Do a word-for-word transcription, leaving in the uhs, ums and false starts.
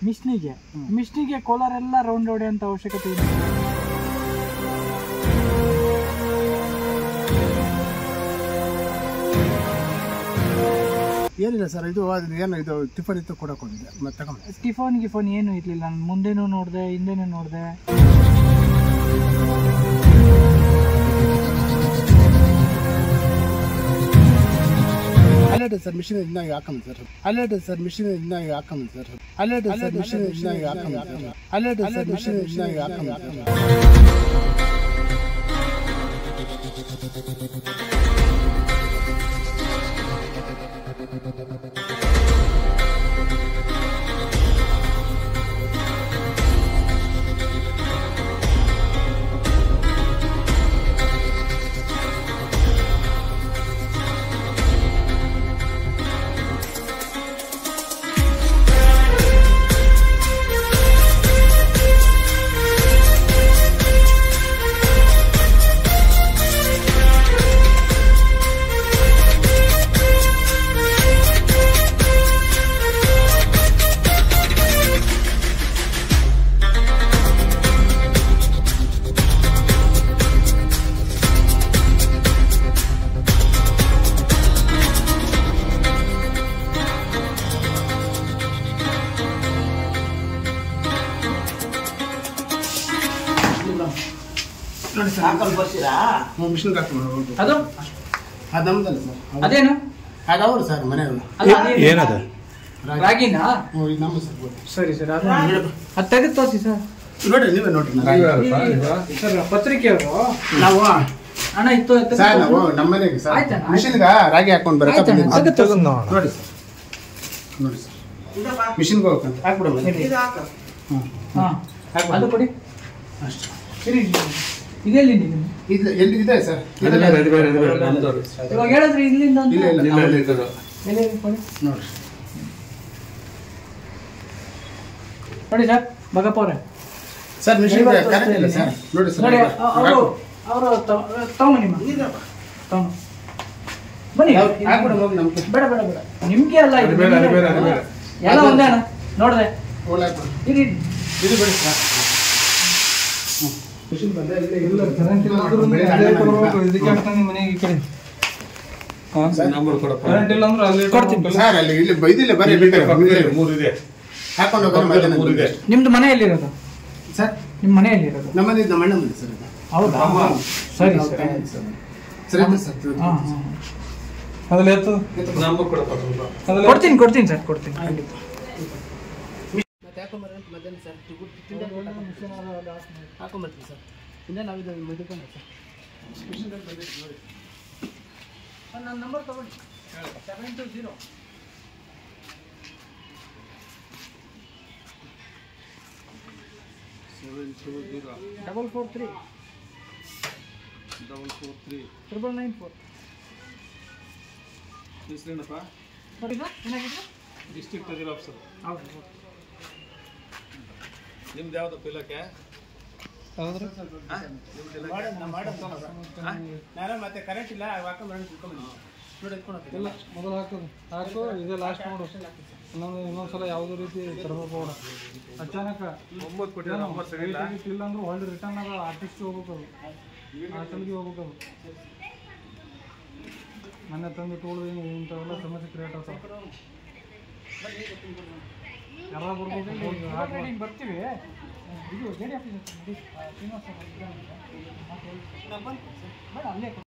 ಮಿಷನಿಗೆ ಮಿಷನಿಗೆ ಕೋಲಾರೆಲ್ಲ round ಹೊಡೆಯುವಂಥ ಅವಶ್ಯಕತೆ ಇದೆ. ಏನಿಲ್ಲ ಸರ್, ಇದು ಏನು ಇದು ಟಿಫನ್ ಇತ್ತು ಕೊಡಕ್ಕೆ ಹೋಗಿದ್ದೆ, ಮತ್ತೆ ತಗೊಂಡೆ. ಟಿಫನ್ ಗಿಫನ್ ಏನು ಇರಲಿಲ್ಲ. ನಾನು ಮುಂದೆನೂ ನೋಡಿದೆ, ಹಿಂದೆನೂ ನೋಡಿದೆ. ಅಲ್ಲೇ ಸರ್ ಮಿಷಿನ್ ಇನ್ನಾಗ ಹಾಕಂಬ ಸರ್ ಅಲ್ಲೇ ಸರ್ ಮಿಷಿನ್ ಇನ್ನಾಗ ಹಾಕಂಬ ಸರ್ ಅಲ್ಲೇ ಸರ್ ಮಿಷಿನ್ ಇನ್ನಾಗ ಹಾಕಂಬ ಸರ್ ಅಲ್ಲೇ ಸರ್ ಮಿಷಿನ್ ಇನ್ನಾಗ ಹಾಕಂಬ ಮಿಷನ್ ಅದು ಅದು ನಮ್ದಲ್ಲ ಸರ್. ಅದೇನು ಅದು ಅವರು ಸರ್ ಮನೆಯವರು. ಏನದು ರಾಗಿನಾ? ನಮ್ಮ ಸರ್. ಸರಿ ಸರ್, ಅದು ತೆಗೆದು ತೋರಿಸಿ ಸರ್. ನೋಡ್ರಿ ನೀವೇ ನೋಡ್ರಿ ಸರ್. ಪತ್ರಿಕೆಯವರು ನಾವು ಹಣ ಇತ್ತು ಸರ್, ನಾವು ನಮ್ಮ ಮನೆಗೆ ಸರ್ ಮಿಷನ್ಗ ರಾಗಿ ಹಾಕೊಂಡು ಬರಕ್ಕೆ ನೋಡಿ ಸರ್. ನೋಡಿ ಸರ್, ಮಿಷನ್ಗೆ ಹೋಗ್ಬೇಕಂತ ಹಾಕ್ಬಿಡೋದು. ಹಾಂ ಅದು ಕೊಡಿ ಅಷ್ಟೇ. ಸರಿ, ಇದೆಲ್ಲಿ ನೀವು ಇದು ಎಲ್ಲಿ ಇದೆ ಸರ್? ಇವಾಗ ಹೇಳಿದ್ರಿ ಇಲ್ಲಿಂದ ಅಂತ. ಇಲ್ಲ ಇಲ್ಲ ಎಲ್ಲಿ ಕೊಡಿ ನೋಡಿ ನೋಡಿ ಸರ್. ಭಗಪ್ಪ ಅವರೇ ಸರ್, ಮಿಷನ್ ಕರೆಕ್ಟ್ ಇಲ್ಲ ಸರ್. ನೋಡಿ ಸರ್, ನೋಡಿ ಅವರು ಅವರು ತಗೊಂಬನ್ನಿ ತಗೊಂಡು ಬನ್ನಿ. ಹಾಕ್ಬಿಡ ಹೋಗಿ ನಮ್ಗೆ. ಬೇಡ ಬೇಡ ಬೇಡ, ನಿಮ್ಗೆ ಅಲ್ಲ ಇದು ಎಲ್ಲ ಒಂದೇ ಅಣ್ಣ. ನೋಡಿದೆ ಇದು ಇದು ಬಿಡಿ ಸರ್. ಮಿಷನ್ ಬಂದ ಇಲ್ಲ ಕರೆಂಟ್ ಇಲ್ಲ ಅಂದ್ರೂ ಅಲ್ಲೇ ಕೊಡಬೇಕು. ಇದಕ್ಕೆ ಹಾಕ್ತಾನೆ ಮನೆಗೆ ಈ ಕಡೆ ನಂಬರ್ ಕೊಡಪ್ಪ. ಕರೆಂಟ್ ಇಲ್ಲ ಅಂದ್ರೆ ಅಲ್ಲೇ ಕೊಡ್ತೀನಿ ಸರ್. ಅಲ್ಲಿ ಇಲ್ಲಿ ಬೈದಿಲ್ಲ ಬರೀ ಬೇಕಾದ್ರೆ ಮೂರು ಇದೆ ಹಾಕೊಂಡು ಹೋಗೋಣ. ಮತ್ತೆ ಮೂರು ಇದೆ. ನಿಮ್ದು ಮನೆ ಎಲ್ಲಿರೋದು ಸರ್? ನಿಮ್ಮ ಮನೆ ಎಲ್ಲಿರೋದು? ನಮ್ಮ ಮನೆ ನಮ್ಮ ಅಣ್ಣ ಮನೆ ಸರ್. ಹೌದಾ? ಸರಿ ಸರಿ ಸರಿ ಸರ್. ಹಾಂ ಹಾಂ ಅದ್ರಲ್ಲಿ ಎತ್ತು ನಂಬರ್ ಕೊಡಪ್ಪ. ಕೊಡ್ತೀನಿ ಕೊಡ್ತೀನಿ ಸರ್, ಕೊಡ್ತೀನಿ. ಮಧ್ಯಾಹ್ನ ಸರ್ ಹಾಕೊಂಬರ್ತೀನಿ ಸರ್. ಇನ್ನೇ ನಾವಿದ್ದು ಮುದ್ಕೊಂಡು ಸರ್ ನನ್ನ ನಂಬರ್ ತಗೊಳ್ಳಿ. Seven two zero seven two zero double four three double four three triple nine four. ಹೆಸರೇನಪ್ಪ? ಏನಾಗಿದೆ? District treasury officer. ಹೌದು. ನಿಮ್ದು ಯಾವ್ದಪ್ಪ ಇಲಾಖೆ? ಹೌದ್ರಿ. ನಾನು ಮತ್ತೆ ಕರೆಂಟ್ ಇಲ್ಲ ಹಾಕೊಂಡು ಇಲ್ಲ ಮೊದಲು ಹಾಕೋದು ಹಾಕು. ಇದೇ ಲಾಸ್ಟ್ ನೋಡು. ಇನ್ನೊಂದು ಇನ್ನೊಂದ್ಸಲ ಯಾವುದೇ ರೀತಿ ತರಬೇಕು. ಅಚಾನಕ ಒಂಬತ್ತು ಕೊಟ್ಟಿಲ್ಲ ಇಲ್ಲ ಅಂದ್ರೆ ಒಳ್ಳೆ ರಿಟರ್ನ್ ಆಗ ಆರ್ಟಿಸ್ಟ್ಗೆ ಹೋಗ್ಬೇಕು. ಅದು ಹಾಟೆಲ್ಗೆ ಹೋಗ್ಬೇಕು. ಅದು ಮನೆ ತಂದು ತೋಳ್ದು ಇಂಥವೆಲ್ಲ ಸಮಸ್ಯೆ ಕ್ರಿಯೇಟ್ ಆಗ್ತಾವೆ. ಎಲ್ಲ ಬರ್ಬೇಕು. ಬರ್ತೀವಿ. ಇದು ಜೆ ಡಿ ಆಫೀಸ್ ಬೇಡ ಅಲ್ಲೇ